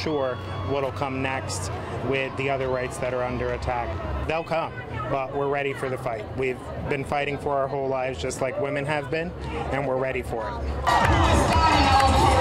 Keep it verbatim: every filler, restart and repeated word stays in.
sure what'll come next with the other rights that are under attack. They'll come, but we're ready for the fight. We've been fighting for our whole lives just like women have been, and we're ready for it.